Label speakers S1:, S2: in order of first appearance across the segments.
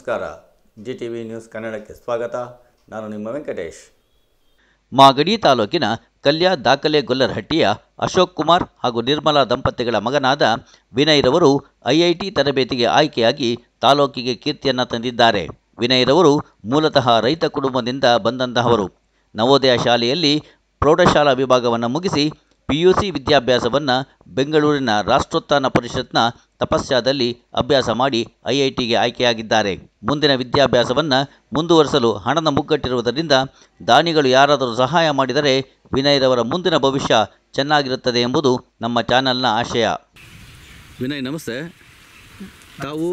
S1: ನಮಸ್ಕಾರ. GTV news ಕನ್ನಡಕ್ಕೆ ಸ್ವಾಗತ. ನಾನು ನಿಮ್ಮ ವೆಂಕಟೇಶ್.
S2: ಮಾಗಡಿ ತಾಲೂಕಿನ ಕಲ್ಯ ದಾಖಲೆ ಗೊಲ್ಲರಹಟ್ಟಿಯ ಅಶೋಕ್ ಕುಮಾರ್ ಹಾಗೂ ನಿರ್ಮಲಾ ದಂಪತಿಗಳ ಮಗನಾದ ವಿನಯ್ರವರು ಐಐಟಿ ತರಬೇತಿಗೆ ಆಯ್ಕೆಯಾಗಿ ತಾಲೂಕಿಗೆ ಕೀರ್ತಿಯನ್ನು ತಂದಿದ್ದಾರೆ. ವಿನಯ್ರವರು ಮೂಲತಃ ರೈತ ಕುಟುಂಬದಿಂದ ಬಂದಂತಹವರು. ನವೋದಯ ಶಾಲೆಯಲ್ಲಿ ಪ್ರೌಢಶಾಲಾ ವಿಭಾಗವನ್ನು ಮುಗಿಸಿ PUC ವಿದ್ಯಾಭ್ಯಾಸವನ್ನು ಬೆಂಗಳೂರಿನ ರಾಷ್ಟ್ರೋತ್ಥಾನ ಪರಿಷತ್ನ ತಪಸ್ಯಾದಲ್ಲಿ ಅಭ್ಯಾಸ ಮಾಡಿ ಐಐಟಿಗೆ ಆಯ್ಕೆಯಾಗಿದ್ದಾರೆ. ಮುಂದಿನ ವಿದ್ಯಾಭ್ಯಾಸವನ್ನು ಮುಂದುವರಿಸಲು ಹಣದ ಮುಗ್ಗಟ್ಟಿರುವುದರಿಂದ ದಾನಿಗಳು ಯಾರಾದರೂ ಸಹಾಯ ಮಾಡಿದರೆ ವಿನಯ್ರವರ ಮುಂದಿನ ಭವಿಷ್ಯ ಚೆನ್ನಾಗಿರುತ್ತದೆ ಎಂಬುದು ನಮ್ಮ ಚಾನಲ್ನ ಆಶಯ.
S3: ವಿನಯ್ ನಮಸ್ತೆ. ತಾವು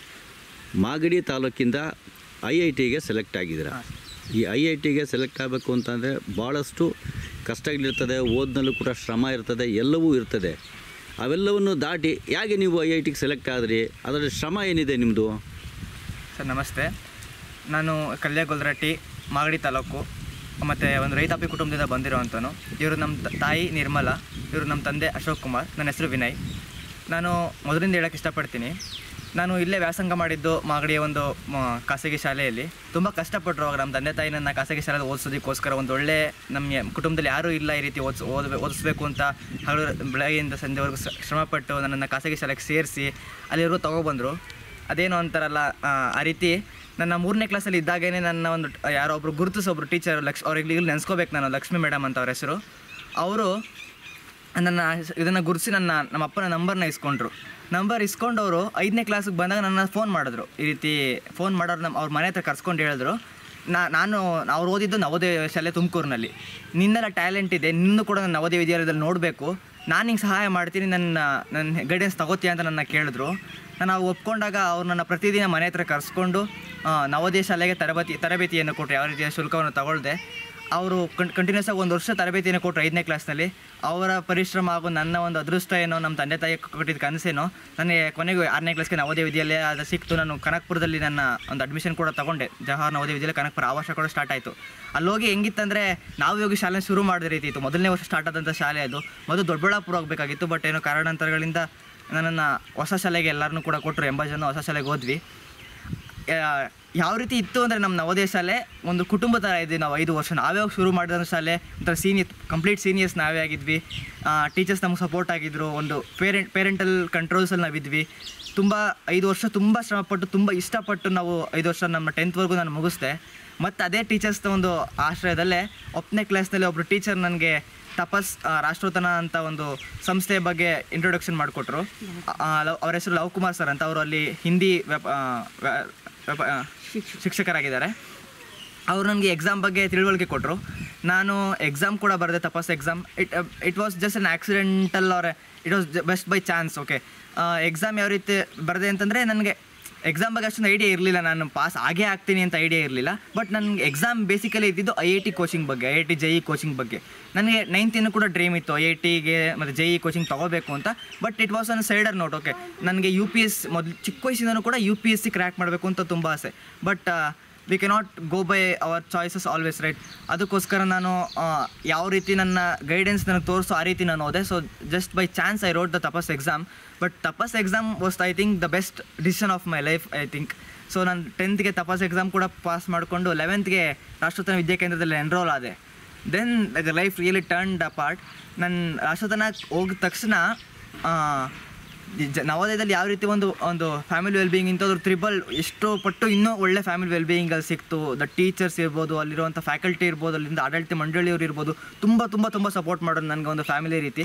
S3: ಮಾಗಡಿ ತಾಲೂಕಿಂದ IITಗೆ ಸೆಲೆಕ್ಟ್ ಆಗಿದ್ದೀರಾ. ಈ IITಗೆ ಸೆಲೆಕ್ಟ್ ಆಗಬೇಕು ಅಂತಂದರೆ ಭಾಳಷ್ಟು ಕಷ್ಟಗಳಿರ್ತದೆ, ಓದಿನಲ್ಲೂ ಕೂಡ ಶ್ರಮ ಇರ್ತದೆ, ಎಲ್ಲವೂ ಇರ್ತದೆ. ಅವೆಲ್ಲವನ್ನು ದಾಟಿ ಹೇಗೆ ನೀವು IITಗೆ ಸೆಲೆಕ್ಟ್ ಆದ್ರಿ? ಅದರ ಶ್ರಮ ಏನಿದೆ ನಿಮ್ಮದು?
S4: ಸರ್ ನಮಸ್ತೆ. ನಾನು ಕಲ್ಯ ಗೊಲ್ಲರಹಟ್ಟಿ ಮಾಗಡಿ ತಾಲೂಕು ಮತ್ತು ಒಂದು ರೈತಾಪಿ ಕುಟುಂಬದಿಂದ ಬಂದಿರೋವಂಥನು. ಇವರು ನಮ್ಮ ತಾಯಿ ನಿರ್ಮಲಾ, ಇವರು ನಮ್ಮ ತಂದೆ ಅಶೋಕ್ ಕುಮಾರ್, ನನ್ನ ಹೆಸರು ವಿನಯ್. ನಾನು ಮೊದಲಿಂದ ಹೇಳೋಕ್ಕೆ ಇಷ್ಟಪಡ್ತೀನಿ, ನಾನು ಇಲ್ಲೇ ವ್ಯಾಸಂಗ ಮಾಡಿದ್ದು ಮಾಗಡಿಯ ಒಂದು ಖಾಸಗಿ ಶಾಲೆಯಲ್ಲಿ. ತುಂಬ ಕಷ್ಟಪಟ್ಟರು. ಆವಾಗ ನಮ್ಮ ತಂದೆ ತಾಯಿ ನನ್ನ ಖಾಸಗಿ ಶಾಲೆಯಲ್ಲಿ ಓದಿಸೋದಕ್ಕೋಸ್ಕರ ಒಂದು ಒಳ್ಳೆ ನಮ್ಮ ಕುಟುಂಬದಲ್ಲಿ ಯಾರೂ ಇಲ್ಲ ಈ ರೀತಿ ಓದಿಸ್ಬೇಕು ಅಂತ ಹಗಲು ಬೆಳಗ್ಗೆಯಿಂದ ಸಂಜೆವರೆಗೂ ಶ್ರಮಪಟ್ಟು ನನ್ನನ್ನು ಖಾಸಗಿ ಶಾಲೆಗೆ ಸೇರಿಸಿ ಅಲ್ಲಿವರೆಗೂ ತೊಗೊಬಂದರು. ಅದೇನು ಅಂತಾರಲ್ಲ, ಆ ರೀತಿ ನನ್ನ 3ನೇ ಕ್ಲಾಸಲ್ಲಿ ಇದ್ದಾಗೇ ನನ್ನ ಒಂದು ಯಾರೋ ಒಬ್ಬರು ಗುರುತಿಸೊಬ್ಬರು ಟೀಚರ್ ಅವ್ರಿಗೆ ಇಲ್ಲಿ ನೆನೆಸ್ಕೋಬೇಕು ನಾನು, ಲಕ್ಷ್ಮೀ ಮೇಡಮ್ ಅಂತ ಅವ್ರ ಹೆಸರು. ಅವರು ನನ್ನ ಇದನ್ನು ಗುರುತಿಸಿ ನಮ್ಮ ಅಪ್ಪನ ನಂಬರ್ನ ಇಸ್ಕೊಂಡ್ರು. ನಂಬರ್ ಇಸ್ಕೊಂಡವರು 5ನೇ ಕ್ಲಾಸಿಗೆ ಬಂದಾಗ ನನ್ನ ಫೋನ್ ಮಾಡಿದ್ರು. ಈ ರೀತಿ ಫೋನ್ ಮಾಡೋರು ಅವ್ರ ಮನೆ ಹತ್ರ ಕರ್ಸ್ಕೊಂಡು ಹೇಳಿದ್ರು, ನಾನು ಅವ್ರು ಓದಿದ್ದು ನವೋದಯ ಶಾಲೆ ತುಮಕೂರಿನಲ್ಲಿ, ನಿನ್ನೆಲ್ಲ ಟ್ಯಾಲೆಂಟ್ ಇದೆ, ನಿನ್ನೂ ಕೂಡ ನಾನು ನವೋದಯ ವಿದ್ಯಾಲಯದಲ್ಲಿ ನೋಡಬೇಕು, ನಾನು ಹಿಂಗೆ ಸಹಾಯ ಮಾಡ್ತೀನಿ, ನನ್ನ ಗೈಡೆನ್ಸ್ ತಗೋತೀಯ ಅಂತ ನನ್ನ ಕೇಳಿದ್ರು. ನಾನು ಒಪ್ಕೊಂಡಾಗ ಅವ್ರು ನನ್ನ ಪ್ರತಿದಿನ ಮನೆ ಹತ್ರ ಕರೆಸ್ಕೊಂಡು ನವೋದಯ ಶಾಲೆಗೆ ತರಬೇತಿಯನ್ನು ಕೊಟ್ಟರು. ಯಾವ ರೀತಿಯ ಶುಲ್ಕವನ್ನು ತಗೊಳ್ಳದೆ ಅವರು ಕಂಟಿನ್ಯೂಸ್ ಆಗಿ 1 ವರ್ಷ ತರಬೇತಿಯನ್ನು ಕೊಟ್ಟರು 5ನೇ ಕ್ಲಾಸ್ನಲ್ಲಿ. ಅವರ ಪರಿಶ್ರಮ ಹಾಗೂ ನನ್ನ ಒಂದು ಅದೃಷ್ಟ ಏನೋ, ನಮ್ಮ ತಂದೆ ತಾಯಿ ಕೊಟ್ಟಿದ್ದ ಕನಸೇನೋ, ನನಗೆ ಕೊನೆಗೂ 6ನೇ ಕ್ಲಾಸ್ಗೆ ನವೋದಯ ವಿದ್ಯಾಲಯ ಅದು ಸಿಕ್ತು. ನಾನು ಕನಕಪುರದಲ್ಲಿ ನನ್ನ ಒಂದು ಅಡ್ಮಿಷನ್ ಕೂಡ ತೊಗೊಂಡೆ. ಜವಾಹರ್ ನವೋದಯ ವಿದ್ಯಾಲಯ ಕನಕಪುರ ಆವಾಸ ಕೂಡ ಸ್ಟಾರ್ಟ್ ಆಯಿತು. ಅಲ್ಲೋಗಿ ಹೆಂಗಿತ್ತಂದರೆ, ನಾವು ಹೋಗಿ ಶಾಲೆ ಶುರು ಮಾಡಿದ ರೀತಿ ಇತ್ತು. ಮೊದಲನೇ ವರ್ಷ ಸ್ಟಾರ್ಟ್ ಆದಂಥ ಶಾಲೆ ಅದು. ಮೊದಲು ದೊಡ್ಡಬಳ್ಳಾಪುರ ಹೋಗಬೇಕಾಗಿತ್ತು, ಬಟ್ ಏನೋ ಕಾರಣಾಂತರಗಳಿಂದ ನನ್ನನ್ನು ಹೊಸ ಶಾಲೆಗೆ ಎಲ್ಲರನ್ನೂ ಕೂಡ ಕೊಟ್ಟರು. 80 ಜನ ಹೊಸ ಶಾಲೆಗೆ ಹೋದ್ವಿ. ಯಾವ ರೀತಿ ಇತ್ತು ಅಂದರೆ, ನಮ್ಮ ನವೋದಯ ಶಾಲೆ ಒಂದು ಕುಟುಂಬ ಥರ ಇದ್ವಿ ನಾವು. 5 ವರ್ಷ ನಾವೇ ಹೋಗಿ ಶುರು ಮಾಡಿದಂಥ ಶಾಲೆ. ಒಂಥರ ಕಂಪ್ಲೀಟ್ ಸೀನಿಯರ್ಸ್ ನಾವೇ ಆಗಿದ್ವಿ. ಟೀಚರ್ಸ್ ನಮ್ಗೆ ಸಪೋರ್ಟ್ ಆಗಿದ್ದರು. ಒಂದು ಪೇರೆಂಟಲ್ ಕಂಟ್ರೋಲ್ಸಲ್ಲಿ ನಾವಿದ್ವಿ. ತುಂಬ 5 ವರ್ಷ ತುಂಬ ಶ್ರಮಪಟ್ಟು, ತುಂಬ ಇಷ್ಟಪಟ್ಟು ನಾವು 5 ವರ್ಷ ನಮ್ಮ 10th ನಾನು ಮುಗಿಸ್ದೆ. ಮತ್ತು ಅದೇ ಟೀಚರ್ಸ್ನ ಒಂದು ಆಶ್ರಯದಲ್ಲೇ 10ನೇ ಕ್ಲಾಸ್ನಲ್ಲಿ ಒಬ್ಬರು ಟೀಚರ್ ನನಗೆ ತಪಸ್ ರಾಷ್ಟ್ರೋತ್ಥಾನ ಅಂತ ಒಂದು ಸಂಸ್ಥೆಯ ಬಗ್ಗೆ ಇಂಟ್ರೊಡಕ್ಷನ್ ಮಾಡಿಕೊಟ್ರು. ಅವ್ರ ಹೆಸರು ಲವ್ ಕುಮಾರ್ ಸರ್ ಅಂತ. ಅವರು ಅಲ್ಲಿ ಹಿಂದಿ ಶಿಕ್ಷಕರಾಗಿದ್ದಾರೆ. ಅವರು ನನಗೆ ಎಕ್ಸಾಮ್ ಬಗ್ಗೆ ತಿಳುವಳಿಕೆ ಕೊಟ್ಟರು. ನಾನು ಎಕ್ಸಾಮ್ ಕೂಡ ಬರೆದೆ, Tapas exam. It was just an accidental or it was best by chance. Okay, exam ಯಾವ ರೀತಿ ಬರೆದೆ ಅಂತಂದರೆ, ನನಗೆ ಎಕ್ಸಾಮ್ ಬಗ್ಗೆ ಅಷ್ಟೊಂದು ಐಡಿಯಾ ಇರಲಿಲ್ಲ. ನಾನು ಪಾಸ್ ಆಗೇ ಆಗ್ತೀನಿ ಅಂತ ಐಡಿಯಾ ಇರಲಿಲ್ಲ. ಬಟ್ ನನಗೆ ಎಕ್ಸಾಮ್ ಬೇಸಿಕಲಿ ಇದ್ದಿದ್ದು IIT ಕೋಚಿಂಗ್ ಬಗ್ಗೆ, IIT JEE ಕೋಚಿಂಗ್ ಬಗ್ಗೆ. ನನಗೆ 9th ಕೂಡ ಡ್ರೀಮ್ ಇತ್ತು IITಗೆ ಮತ್ತು JEE ಕೋಚಿಂಗ್ ತೊಗೋಬೇಕು ಅಂತ. But it was on sider note. Okay, ನನಗೆ UPS ಮೊದಲು ಚಿಕ್ಕ ವಯಸ್ಸಿಂದನೂ ಕೂಡ UPSC ಕ್ರ್ಯಾಕ್ ಮಾಡಬೇಕು ಅಂತ ತುಂಬ ಆಸೆ. But we cannot go by our choices always, right? ಅದಕ್ಕೋಸ್ಕರ ನಾನು ಯಾವ ರೀತಿ ನನ್ನ ಗೈಡೆನ್ಸ್ ನನಗೆ ತೋರಿಸೋ ಆ ರೀತಿ ನಾನು ಹೋದೆ. So just by chance I wrote the Tapas exam. But Tapas exam was I think the best decision of my life, I think. So ನಾನು 10th ತಪಸ್ ಎಕ್ಸಾಮ್ ಕೂಡ ಪಾಸ್ ಮಾಡಿಕೊಂಡು 11th ರಾಷ್ಟ್ರೋತ್ಥಾನ ವಿದ್ಯಾಕೇಂದ್ರದಲ್ಲಿ ಎನ್ರೋಲ್ ಆದೆ. Then the life really turned apart. ನನ್ನ ರಾಷ್ಟ್ರೋತ್ಥಾನ ಹೋಗಿದ ತಕ್ಷಣ ನವೋದಯದಲ್ಲಿ ಯಾವ ರೀತಿ ಒಂದು ಫ್ಯಾಮಿಲಿ ವೆಲ್ಬೀಯಿಂಗ್ ಇಂಥದ್ದು ತ್ರಿಬಲ್ ಎಷ್ಟೋ ಪಟ್ಟು ಇನ್ನೂ ಒಳ್ಳೆ ಫ್ಯಾಮಿಲಿ ವೆಲ್ಬೀಯಿಂಗಲ್ಲಿ ಸಿಕ್ತು. ದ ಟೀಚರ್ಸ್ ಇರ್ಬೋದು, ಅಲ್ಲಿರುವಂಥ ಫ್ಯಾಕಲ್ಟಿ ಇರ್ಬೋದು, ಅಲ್ಲಿಂದ ಆಡಳಿತ ಮಂಡಳಿಯವರು ಇರ್ಬೋದು, ತುಂಬ ತುಂಬ ತುಂಬ ಸಪೋರ್ಟ್ ಮಾಡೋದು ನನಗೆ ಒಂದು ಫ್ಯಾಮಿಲಿ ರೀತಿ.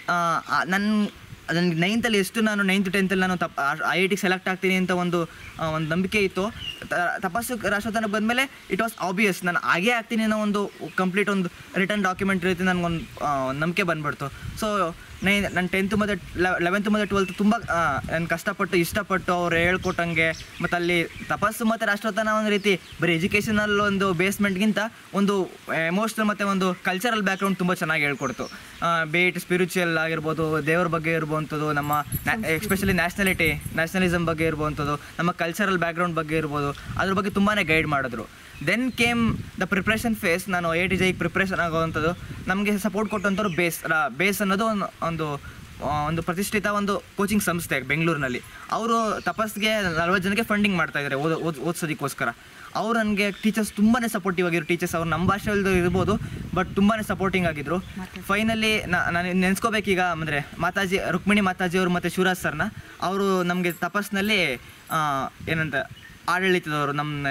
S4: ನನಗೆ 9th ಎಷ್ಟು ನಾನು 9th 10th ನಾನು IITಗೆ ಸೆಲೆಕ್ಟ್ ಆಗ್ತೀನಿ ಅಂತ ಒಂದು ನಂಬಿಕೆ ಇತ್ತು. ತಪಸ್ಸು ರಾಷ್ಟ್ರೋತ್ಥಾನಕ್ಕೆ ಬಂದಮೇಲೆ ಇಟ್ ವಾಸ್ ಆಬ್ವಿಯಸ್ ನಾನು ಆಗೇ ಆಗ್ತೀನಿ ಅನ್ನೋ ಒಂದು ಕಂಪ್ಲೀಟ್ ಒಂದು ರಿಟರ್ನ್ ಡಾಕ್ಯುಮೆಂಟ್ ರೀತಿ ನನಗೊಂದು ನಂಬಿಕೆ ಬಂದ್ಬಿಡ್ತು. ಸೊ ನಾನು 10th ಮತ್ತು 11th ಮತ್ತು 12th ತುಂಬ ನಾನು ಕಷ್ಟಪಟ್ಟು ಇಷ್ಟಪಟ್ಟು ಅವ್ರು ಹೇಳ್ಕೊಟ್ಟಂಗೆ. ಮತ್ತು ಅಲ್ಲಿ ತಪಸ್ಸು ಮತ್ತು ರಾಷ್ಟ್ರೋತ್ಥಾನ ಒಂದು ರೀತಿ ಬರೀ ಎಜುಕೇಷನಲ್ ಒಂದು ಬೇಸ್ಮೆಂಟ್ಗಿಂತ ಒಂದು ಎಮೋಷ್ನಲ್ ಮತ್ತು ಒಂದು ಕಲ್ಚರಲ್ ಬ್ಯಾಕ್ಗ್ರೌಂಡ್ ತುಂಬ ಚೆನ್ನಾಗಿ ಹೇಳ್ಕೊಡ್ತು. ಬೇಟ್ ಸ್ಪಿರಿಚುವಲ್ ಆಗಿರ್ಬೋದು, ದೇವ್ರ ಬಗ್ಗೆ ಇರ್ಬೋವಂಥದ್ದು, ನಮ್ಮ ಎಸ್ಪೆಷಲಿ ನ್ಯಾಷನಲಿಸಮ್ ಬಗ್ಗೆ ಇರ್ಬೋವಂಥದ್ದು, ನಮ್ಮ ಕಲ್ಚರಲ್ ಬ್ಯಾಕ್ಗ್ರೌಂಡ್ ಬಗ್ಗೆ ಇರ್ಬೋದು, ಅದ್ರ ಬಗ್ಗೆ ತುಂಬಾ ಗೈಡ್ ಮಾಡಿದ್ರು. Then came the preparation phase. ನಾನು IIT JEE ಪ್ರಿಪ್ರೇಷನ್ ಆಗೋವಂಥದ್ದು ನಮಗೆ ಸಪೋರ್ಟ್ ಕೊಟ್ಟಂಥವ್ರು ಬೇಸ್ ಅನ್ನೋದು ಒಂದು ಒಂದು ಪ್ರತಿಷ್ಠಿತ ಒಂದು ಕೋಚಿಂಗ್ ಸಂಸ್ಥೆ ಬೆಂಗಳೂರಿನಲ್ಲಿ. ಅವರು ತಪಸ್ಗೆ 40 ಜನಕ್ಕೆ ಫಂಡಿಂಗ್ ಮಾಡ್ತಾಯಿದ್ದಾರೆ ಓದಿಸೋದಕ್ಕೋಸ್ಕರ. ಅವರು ನನಗೆ ಟೀಚರ್ಸ್ ತುಂಬಾ ಸಪೋರ್ಟಿವ್ ಆಗಿರೋ ಟೀಚರ್ಸ್. ಅವ್ರು ನಮ್ಮ ಭಾಷೆಯಲ್ಲಿ ಇರ್ಬೋದು, ಬಟ್ ತುಂಬಾ ಸಪೋರ್ಟಿಂಗ್ ಆಗಿದ್ರು. ಫೈನಲಿ ನಾನು ನೆನೆಸ್ಕೋಬೇಕೀಗ ಅಂದರೆ ಮಾತಾಜಿ, ರುಕ್ಮಿಣಿ ಮಾತಾಜಿ ಅವರು ಮತ್ತು ಶಿವರಾಜ್ ಸರ್ನ. ಅವರು ನಮಗೆ ತಪಸ್ನಲ್ಲಿ ಏನಂತ ಆಡಳಿತದವರು, ನಮ್ಮ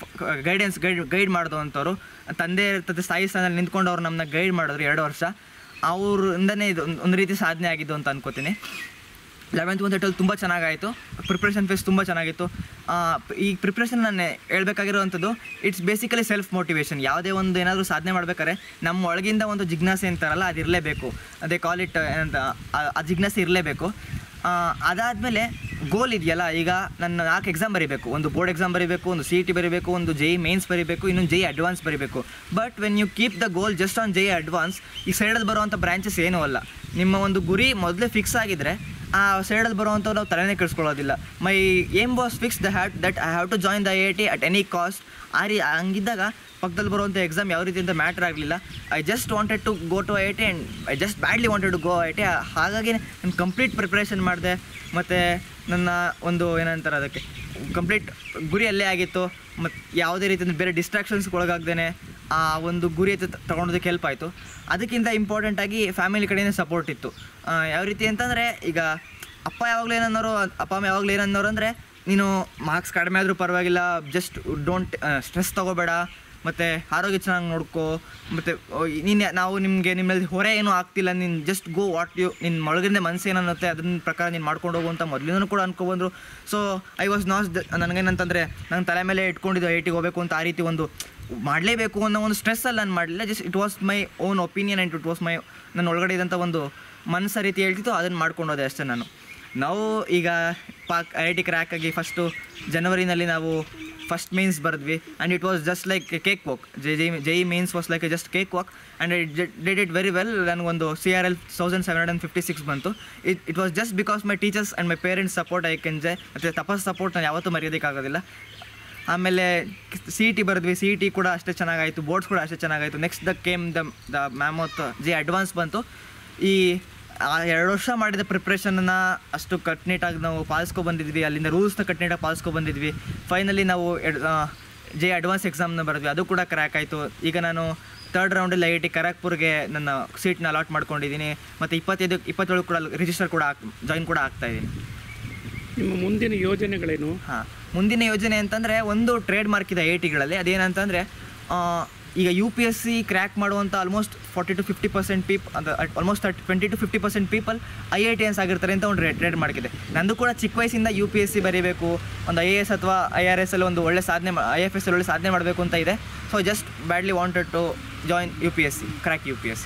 S4: ಗೈಡ್ ಮಾಡಿದಂಥವ್ರು, ತಂದೆ ತಾಯಿ ಸ್ಥಾನದಲ್ಲಿ ನಿಂತ್ಕೊಂಡು ಅವ್ರು ನಮ್ಮನ್ನ ಗೈಡ್ ಮಾಡಿದ್ರು 2 ವರ್ಷ. ಅವರಿಂದನೇ ಇದು ಒಂದು ರೀತಿ ಸಾಧನೆ ಆಗಿದ್ದು ಅಂತ ಅನ್ಕೋತೀನಿ. 11th ಮತ್ತು 12th ತುಂಬ ಚೆನ್ನಾಗಾಯಿತು. ಪ್ರಿಪ್ರೇಷನ್ ಫೇಸ್ ತುಂಬ ಚೆನ್ನಾಗಿತ್ತು. ಈ ಪ್ರಿಪ್ರೇಷನ್ ನಾನು ಹೇಳ್ಬೇಕಾಗಿರೋವಂಥದ್ದು, ಇಟ್ಸ್ ಬೇಸಿಕಲಿ ಸೆಲ್ಫ್ ಮೋಟಿವೇಶನ್. ಯಾವುದೇ ಒಂದು ಏನಾದರೂ ಸಾಧನೆ ಮಾಡ್ಬೇಕಾದ್ರೆ ನಮ್ಮ ಒಳಗಿಂದ ಒಂದು ಜಿಜ್ಞಾಸೆ ಅಂತಾರಲ್ಲ, ಅದಿರಲೇಬೇಕು. ಅದೇ ಕಾಲ್ ಇಟ್ ಅಂತ, ಆ ಜಿಜ್ಞಾಸೆ ಇರಲೇಬೇಕು. ಅದಾದಮೇಲೆ ಗೋಲ್ ಇದೆಯಲ್ಲ, ಈಗ ನನ್ನ 4 ಎಕ್ಸಾಮ್ ಬರೀಬೇಕು. ಒಂದು ಬೋರ್ಡ್ ಎಕ್ಸಾಮ್ ಬರೀಬೇಕು, ಒಂದು CET ಬರೀಬೇಕು, ಒಂದು JEE ಮೇನ್ಸ್ ಬರೀಬೇಕು, ಇನ್ನೊಂದು JEE ಅಡ್ವಾನ್ಸ್ ಬರೀಬೇಕು. But when you keep the goal just on JEE advance, ಈ ಸೈಡಲ್ಲಿ ಬರುವಂಥ ಬ್ರಾಂಚಸ್ ಏನೂ ಅಲ್ಲ. ನಿಮ್ಮ ಒಂದು ಗುರಿ ಮೊದಲೇ ಫಿಕ್ಸ್ ಆಗಿದ್ದರೆ ಆ ಸೈಡಲ್ಲಿ ಬರುವಂಥವ್ರು ನಾವು ತಲೆನೇ ಕೆಡಿಸ್ಕೊಳ್ಳೋದಿಲ್ಲ. My aim was fix that I have to join the IIT at any cost. ಹಂಗಿದ್ದಾಗ ಪಕ್ಕದಲ್ಲಿ ಬರುವಂಥ ಎಕ್ಸಾಮ್ ಯಾವ ರೀತಿ ಅಂತ ಮ್ಯಾಟ್ರ್ ಆಗಲಿಲ್ಲ. I just wanted to go to IIT and I just badly wanted to go IIT. ಹಾಗಾಗಿ ನಾನು complete preparation ಮಾಡಿದೆ. ಮತ್ತು ನನ್ನ ಒಂದು ಏನಂತಾರೆ ಅದಕ್ಕೆ ಕಂಪ್ಲೀಟ್ ಗುರಿ ಅಲ್ಲೇ ಆಗಿತ್ತು. ಮತ್ತು ಯಾವುದೇ ರೀತಿಯಿಂದ ಬೇರೆ ಡಿಸ್ಟ್ರಾಕ್ಷನ್ಸ್ಗೆ ಒಳಗಾಗ್ದೇ ಆ ಒಂದು ಗುರಿ ತಗೊಳೋದಕ್ಕೆ ಹೆಲ್ಪ್ ಆಯಿತು. ಅದಕ್ಕಿಂತ ಇಂಪಾರ್ಟೆಂಟಾಗಿ ಫ್ಯಾಮಿಲಿ ಕಡೆಯೇ ಸಪೋರ್ಟ್ ಇತ್ತು. ಯಾವ ರೀತಿ ಅಂತಂದರೆ, ಈಗ ಅಪ್ಪ ಅಮ್ಮ ಯಾವಾಗಲೂ ಏನನ್ನೋರು ಅಂದರೆ, ನೀನು ಮಾರ್ಕ್ಸ್ ಕಡಿಮೆ ಆದರೂ ಪರವಾಗಿಲ್ಲ, ಜಸ್ಟ್ ಡೋಂಟ್ ಸ್ಟ್ರೆಸ್ ತೊಗೋಬೇಡ, ಮತ್ತು ಆರೋಗ್ಯ ಚೆನ್ನಾಗಿ ನೋಡ್ಕೋ, ಮತ್ತು ನಾವು ನಿಮ್ಮಲ್ಲಿ ಹೊರೆ ಏನೂ ಆಗ್ತಿಲ್ಲ, ನೀನು ಜಸ್ಟ್ ಗೋ ವಾಟ್ ಯು, ನಿನ್ನ ಒಳಗಿಂದ ಮನಸ್ಸು ಏನನ್ನುತ್ತೆ ಅದನ್ನ ಪ್ರಕಾರ ನೀನು ಮಾಡ್ಕೊಂಡು ಹೋಗು ಅಂತ ಮೊದಲಿಂದನೂ ಕೂಡ ಅನ್ಕೊಬಂದರು. ಸೊ ಐ ವಾಸ್ ನಾಟ್ ನನಗೇನಂತಂದರೆ, ನನ್ನ ತಲೆ ಮೇಲೆ ಇಟ್ಕೊಂಡಿದ್ದು IIT ಹೋಗಬೇಕು ಅಂತ, ಆ ರೀತಿ ಒಂದು ಮಾಡಲೇಬೇಕು ಅನ್ನೋ ಒಂದು ಸ್ಟ್ರೆಸ್ಸಲ್ಲಿ ನಾನು ಮಾಡಲಿಲ್ಲ. Just it was my own opinion and it was my ನನ್ನ ಒಳಗಡೆ ಇದ್ದಂಥ ಒಂದು ಮನಸ್ಸು ರೀತಿ ಹೇಳ್ತಿತ್ತು, ಅದನ್ನು ಮಾಡ್ಕೊಂಡು ಹೋದೆ ಅಷ್ಟೇ ನಾನು. ನಾವು ಈಗ IIT ಕ್ರ್ಯಾಕ್ ಆಗಿ ಫಸ್ಟು ಜನವರಿನಲ್ಲಿ ನಾವು ಫಸ್ಟ್ ಮೇನ್ಸ್ ಬರೆದ್ವಿ. And it was just like cake walk. JEE mains was like just cake walk and I did it very well. ನನಗೊಂದು CRL 1756 ಬಂತು. It was just because my teachers and my parents support I can ಜೆ, ಮತ್ತು ತಪಸ್ support ನಾನು ಯಾವತ್ತೂ ಮರೆಯೋದಕ್ಕಾಗೋದಿಲ್ಲ. ಆಮೇಲೆ CET ಬರೆದ್ವಿ. CET ಕೂಡ ಅಷ್ಟೇ ಚೆನ್ನಾಗಾಯಿತು, ಬೋರ್ಡ್ಸ್ ಕೂಡ ಅಷ್ಟೇ ಚೆನ್ನಾಗಾಯಿತು. Next the mammoth JEE advance ಬಂತು. ಈ 2 ವರ್ಷ ಮಾಡಿದ ಪ್ರಿಪ್ರೇಷನನ್ನು ಅಷ್ಟು ಕಟ್ನಿಟ್ಟಾಗಿ ನಾವು ಪಾಲಿಸ್ಕೊಬಂದಿದ್ವಿ. ಅಲ್ಲಿಂದ ರೂಲ್ಸ್ನ ಕಟ್ನಿಟ್ಟಾಗಿ ಪಾಲಿಸ್ಕೊಬಂದಿದ್ವಿ. ಫೈನಲಿ ನಾವು JEE ಅಡ್ವಾನ್ಸ್ ಎಕ್ಸಾಮ್ನ ಬರೆದ್ವಿ, ಅದು ಕೂಡ ಕ್ರ್ಯಾಕ್ ಆಯಿತು. ಈಗ ನಾನು 3rd ರೌಂಡಲ್ಲಿ IIT ಖರಗ್ಪುರ್ಗೆ ನನ್ನ ಸೀಟ್ನ ಅಲಾಟ್ ಮಾಡ್ಕೊಂಡಿದ್ದೀನಿ. ಮತ್ತು 25-27 ಕೂಡ ರಿಜಿಸ್ಟರ್ ಕೂಡ ಜಾಯಿನ್ ಕೂಡ ಆಗ್ತಾಯಿದ್ದೀನಿ.
S5: ನಿಮ್ಮ ಮುಂದಿನ ಯೋಜನೆಗಳೇನು?
S4: ಮುಂದಿನ ಯೋಜನೆ ಅಂತಂದರೆ, ಒಂದು ಟ್ರೇಡ್ ಮಾರ್ಕ್ ಇದೆ IITಗಳಲ್ಲಿ. ಅದೇನಂತಂದರೆ, ಈಗ UPSC ಕ್ರ್ಯಾಕ್ ಮಾಡುವಂಥ ಆಲ್ಮೋಸ್ಟ್ 40-50% ಪೀಪಲ್, ಅದು ಆಲ್ಮೋಸ್ಟ್ 20-50% ಪೀಪಲ್ IITians ಆಗಿರ್ತಾರೆ ಅಂತ ಒಂದು ಟ್ರೇಡ್ ಮಾರ್ಕ್ ಇದೆ. ನಂದು ಕೂಡ ಚಿಕ್ಕ ವಯಸ್ಸಿಂದ UPSC ಬರೀಬೇಕು, ಒಂದು IAS ಅಥವಾ IRS ಅಲ್ಲಿ ಒಂದು ಒಳ್ಳೆ ಸಾಧನೆ, IFS ಅಲ್ಲಿ ಒಳ್ಳೆ ಸಾಧನೆ ಮಾಡಬೇಕು ಅಂತ ಇದೆ. So just badly wanted to join UPSC, crack UPSC.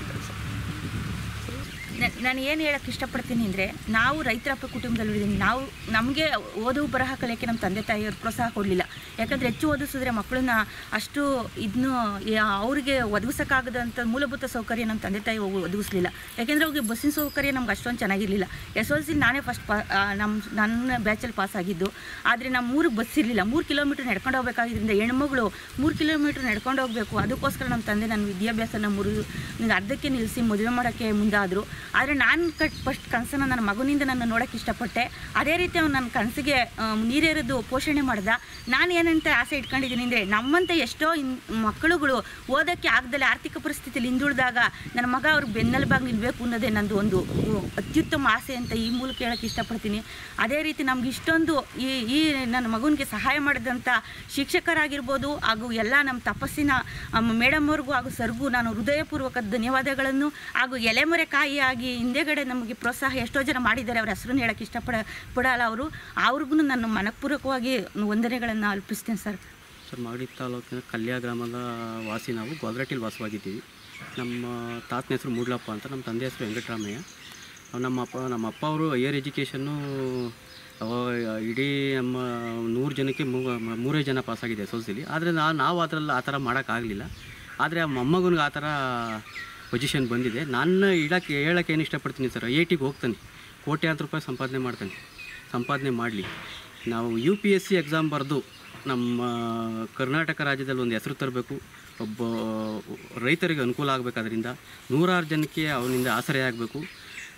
S6: ನಾನು ಏನು ಹೇಳೋಕ್ಕೆ ಇಷ್ಟಪಡ್ತೀನಿ ಅಂದರೆ, ನಾವು ರೈತರ ಕುಟುಂಬದಲ್ಲಿದ್ದೀನಿ. ನಮಗೆ ಓದು ಬರಹ ಕಲಿಯೋಕ್ಕೆ ನಮ್ಮ ತಂದೆ ತಾಯಿಯವರು ಪ್ರೋತ್ಸಾಹ ಕೊಡಲಿಲ್ಲ. ಯಾಕಂದರೆ ಹೆಚ್ಚು ಓದಿಸಿದ್ರೆ ಮಕ್ಕಳನ್ನ ಅಷ್ಟು ಇದನ್ನು ಅವರಿಗೆ ಒದಗಿಸೋಕ್ಕಾಗದಂಥ ಮೂಲಭೂತ ಸೌಕರ್ಯ ನಮ್ಮ ತಂದೆ ತಾಯಿ ಒದಗಿಸ್ಲಿಲ್ಲ. ಯಾಕೆಂದರೆ ಅವ್ರಿಗೆ ಬಸ್ಸಿನ ಸೌಕರ್ಯ ನಮ್ಗೆ ಅಷ್ಟೊಂದು ಚೆನ್ನಾಗಿರಲಿಲ್ಲ. SLC ನಾನೇ ಫಸ್ಟ್ ನನ್ನ ಬ್ಯಾಚಲ್ಲಿ ಪಾಸಾಗಿದ್ದು. ಆದರೆ ನಮ್ಮ ಊರಿಗೆ ಬಸ್ ಇರಲಿಲ್ಲ. 3 ಕಿಲೋಮೀಟ್ರ್ ನಡ್ಕೊಂಡು ಹೋಗ್ಬೇಕಾಗಿದ್ದರಿಂದ ಹೆಣ್ಮಗಳು 3 ಕಿಲೋಮೀಟ್ರ್ ನಡ್ಕೊಂಡು ಹೋಗಬೇಕು. ಅದಕ್ಕೋಸ್ಕರ ನಮ್ಮ ತಂದೆ ನನ್ನ ವಿದ್ಯಾಭ್ಯಾಸನ ಅರ್ಧಕ್ಕೆ ನಿಲ್ಲಿಸಿ ಮದುವೆ ಮಾಡೋಕ್ಕೆ ಮುಂದಾದರು. ಆದರೆ ನಾನು ಫಸ್ಟ್ ಕನಸನ್ನು ನನ್ನ ಮಗನಿಂದ ನಾನು ನೋಡೋಕ್ಕೆ ಇಷ್ಟಪಟ್ಟೆ. ಅದೇ ರೀತಿ ಅವ್ನು ನನ್ನ ಕನಸಿಗೆ ನೀರೇರಿದು ಪೋಷಣೆ ಮಾಡ್ದೆ. ನಾನು ಏನಂತ ಆಸೆ ಇಟ್ಕೊಂಡಿದ್ದೀನಿ ಅಂದರೆ, ನಮ್ಮಂತೆ ಎಷ್ಟೋ ಮಕ್ಕಳುಗಳು ಓದೋಕ್ಕೆ ಆಗದಲ್ಲೇ ಆರ್ಥಿಕ ಪರಿಸ್ಥಿತಿಯಲ್ಲಿ ಹಿಂದುಳಿದಾಗ ನನ್ನ ಮಗ ಅವ್ರಿಗೆ ಬೆನ್ನೆಲುಬಾಗಿ ನಿಲ್ಲಬೇಕು ಅನ್ನೋದೇ ನಂದು ಒಂದು ಅತ್ಯುತ್ತಮ ಆಸೆ ಅಂತ ಈ ಮೂಲಕ ಹೇಳೋಕ್ಕೆ ಇಷ್ಟಪಡ್ತೀನಿ. ಅದೇ ರೀತಿ ನಮ್ಗೆ ಇಷ್ಟೊಂದು ಈ ನನ್ನ ಮಗನಿಗೆ ಸಹಾಯ ಮಾಡಿದಂಥ ಶಿಕ್ಷಕರಾಗಿರ್ಬೋದು, ಹಾಗೂ ಎಲ್ಲ ನಮ್ಮ ತಪಸ್ಸಿನ ಮೇಡಮ್ ಅವ್ರಿಗೂ ಹಾಗೂ ಸರ್ಗೂ ನಾನು ಹೃದಯಪೂರ್ವಕ ಧನ್ಯವಾದಗಳನ್ನು, ಹಾಗೂ ಎಲೆಮರೆ ಕಾಯಿಯಾಗಿ ಹಿಂದೆಗಡೆ ನಮಗೆ ಪ್ರೋತ್ಸಾಹ ಎಷ್ಟೋ ಜನ ಮಾಡಿದ್ದಾರೆ. ಅವ್ರ ಹೆಸರನ್ನು ಹೇಳೋಕ್ಕೆ ಇಷ್ಟಪಡಲ್ಲ. ಅವ್ರಿಗೂ ನಾನು ಮನಪೂರ್ವಕವಾಗಿ ವಂದನೆಗಳನ್ನು ಅರ್ಪಿಸ್ತೇನೆ ಸರ್.
S5: ಮಾಗಡಿ ತಾಲೂಕಿನ ಕಲ್ಯಾ ಗ್ರಾಮದ ವಾಸಿ. ನಾವು ಗೊಲ್ರಟ್ಟಿಲಿ ವಾಸವಾಗಿದ್ದೀವಿ. ನಮ್ಮ ತಾತನ ಹೆಸರು ಮೂಡ್ಲಪ್ಪ ಅಂತ, ನಮ್ಮ ತಂದೆ ಹೆಸರು ವೆಂಕಟರಾಮಯ್ಯ. ನಮ್ಮ ಅಪ್ಪ ಅವರು ಹೈಯರ್ ಎಜುಕೇಷನ್ನು ಇಡೀ ನಮ್ಮ 100 ಜನಕ್ಕೆ 3 ಜನ ಪಾಸಾಗಿದೆ SLCಲಿ. ಆದರೆ ನಾವು ಅದರಲ್ಲಿ ಆ ಥರ ಮಾಡೋಕ್ಕಾಗಲಿಲ್ಲ. ಆದರೆ ಆ ಮೊಮ್ಮಗನಿಗೆ ಆ ಥರ ಪೊಸಿಷನ್ ಬಂದಿದೆ. ನಾನು ಹೇಳೋಕ್ಕೆ ಏನು ಇಷ್ಟಪಡ್ತೀನಿ ಸರ್, IITಗೆ ಹೋಗ್ತಾನೆ, ಕೋಟ್ಯಾಂತರ ರೂಪಾಯಿ ಸಂಪಾದನೆ ಮಾಡಲಿ. ನಾವು UPSC ಎಕ್ಸಾಮ್ ಬರೆದು ನಮ್ಮ ಕರ್ನಾಟಕ ರಾಜ್ಯದಲ್ಲಿ ಒಂದು ಹೆಸರು ತರಬೇಕು, ಒಬ್ಬ ರೈತರಿಗೆ ಅನುಕೂಲ ಆಗಬೇಕು. ಅದರಿಂದ 100 ಜನಕ್ಕೆ ಅವನಿಂದ ಆಸರೆ ಆಗಬೇಕು.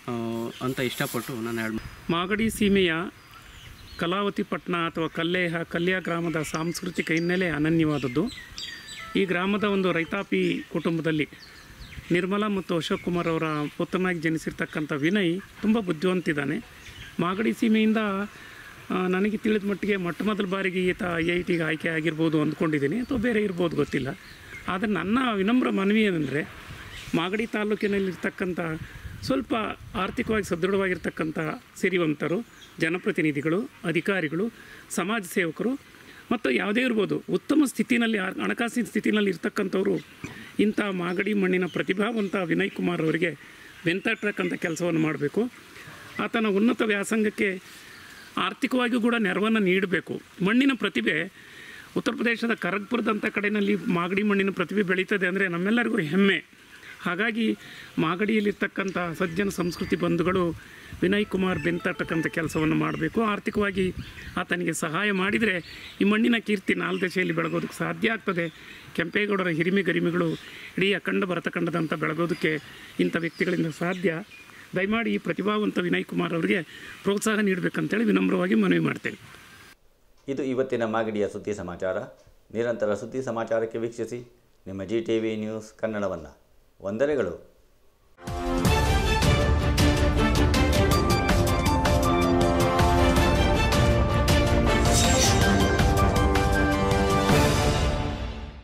S5: ಅಂತ ಇಷ್ಟಪಟ್ಟು ನಾನು
S7: ಮಾಗಡಿ ಸೀಮೆಯ ಕಲಾವತಿ ಪಟ್ಟಣ ಅಥವಾ ಕಲ್ಯ ಗ್ರಾಮದ ಸಾಂಸ್ಕೃತಿಕ ಹಿನ್ನೆಲೆ ಅನನ್ಯವಾದದ್ದು. ಈ ಗ್ರಾಮದ ಒಂದು ರೈತಾಪಿ ಕುಟುಂಬದಲ್ಲಿ ನಿರ್ಮಲಾ ಮತ್ತು ಅಶೋಕ್ ಕುಮಾರ್ ಅವರ ಪುತ್ರನಾಗಿ ಜನಿಸಿರ್ತಕ್ಕಂಥ ವಿನಯ್ ತುಂಬ ಬುದ್ಧಿವಂತಿದ್ದಾನೆ. ಮಾಗಡಿ ಸೀಮೆಯಿಂದ ನನಗೆ ತಿಳಿದ ಮಟ್ಟಿಗೆ ಮೊದಲ ಬಾರಿಗೆ ಈತ IITಗೆ ಆಯ್ಕೆ ಆಗಿರ್ಬೋದು ಅಂದ್ಕೊಂಡಿದ್ದೀನಿ, ಅಥವಾ ಬೇರೆ ಇರ್ಬೋದು ಗೊತ್ತಿಲ್ಲ. ಆದರೆ ನನ್ನ ವಿನಮ್ರ ಮನವಿ ಏನಂದರೆ, ಮಾಗಡಿ ತಾಲೂಕಿನಲ್ಲಿರ್ತಕ್ಕಂಥ ಸ್ವಲ್ಪ ಆರ್ಥಿಕವಾಗಿ ಸದೃಢವಾಗಿರ್ತಕ್ಕಂಥ ಸಿರಿವಂತರು, ಜನಪ್ರತಿನಿಧಿಗಳು, ಅಧಿಕಾರಿಗಳು, ಸಮಾಜ ಸೇವಕರು ಮತ್ತು ಯಾವುದೇ ಇರ್ಬೋದು ಉತ್ತಮ ಸ್ಥಿತಿನಲ್ಲಿ ಹಣಕಾಸಿನ ಸ್ಥಿತಿನಲ್ಲಿ ಇರ್ತಕ್ಕಂಥವ್ರು ಇಂಥ ಮಾಗಡಿ ಮಣ್ಣಿನ ಪ್ರತಿಭಾವಂತ ವಿನಯ್ ಕುಮಾರ್ ಅವರಿಗೆ ಬೆಂತಟ್ಟಕ್ಕಂಥ ಕೆಲಸವನ್ನು ಮಾಡಬೇಕು. ಆತನ ಉನ್ನತ ವ್ಯಾಸಂಗಕ್ಕೆ ಆರ್ಥಿಕವಾಗಿಯೂ ಕೂಡ ನೆರವನ್ನು ನೀಡಬೇಕು. ಮಣ್ಣಿನ ಪ್ರತಿಭೆ ಉತ್ತರ ಪ್ರದೇಶದ ಖರಗ್ಪುರದಂಥ ಕಡೆಯಲ್ಲಿ ಮಾಗಡಿ ಮಣ್ಣಿನ ಪ್ರತಿಭೆ ಬೆಳೀತದೆ ಅಂದರೆ ನಮ್ಮೆಲ್ಲರಿಗೂ ಹೆಮ್ಮೆ. ಹಾಗಾಗಿ ಮಾಗಡಿಯಲ್ಲಿರ್ತಕ್ಕಂಥ ಸಜ್ಜನ ಸಂಸ್ಕೃತಿ ಬಂಧುಗಳು ವಿನಯ್ ಕುಮಾರ್ ಬೆಂತಟ್ಟಕ್ಕಂಥ ಕೆಲಸವನ್ನು ಮಾಡಬೇಕು. ಆರ್ಥಿಕವಾಗಿ ಆತನಿಗೆ ಸಹಾಯ ಮಾಡಿದರೆ ಈ ಮಣ್ಣಿನ ಕೀರ್ತಿ 4 ದಶೆಯಲ್ಲಿ ಬೆಳಗೋದಕ್ಕೆ ಸಾಧ್ಯ ಆಗ್ತದೆ. ಕೆಂಪೇಗೌಡರ ಹಿರಿಮೆಗಳು ಇಡೀ ಅಖಂಡ ಭರತಖಂಡದಂತ ಬೆಳಗೋದಕ್ಕೆ ಇಂಥ ವ್ಯಕ್ತಿಗಳಿಂದ ಸಾಧ್ಯ. ದಯಮಾಡಿ ಈ ಪ್ರತಿಭಾವಂತ ವಿನಯ್ ಕುಮಾರ್ ಅವರಿಗೆ ಪ್ರೋತ್ಸಾಹ ನೀಡಬೇಕಂತೇಳಿ ವಿನಮ್ರವಾಗಿ ಮನವಿ ಮಾಡ್ತೇನೆ.
S1: ಇದು ಇವತ್ತಿನ ಮಾಗಡಿಯ ಸುದ್ದಿ ಸಮಾಚಾರ. ನಿರಂತರ ಸುದ್ದಿ ಸಮಾಚಾರಕ್ಕೆ ವೀಕ್ಷಿಸಿ ನಿಮ್ಮ GTV ನ್ಯೂಸ್ ಕನ್ನಡವನ್ನು. ವಂದನೆಗಳು.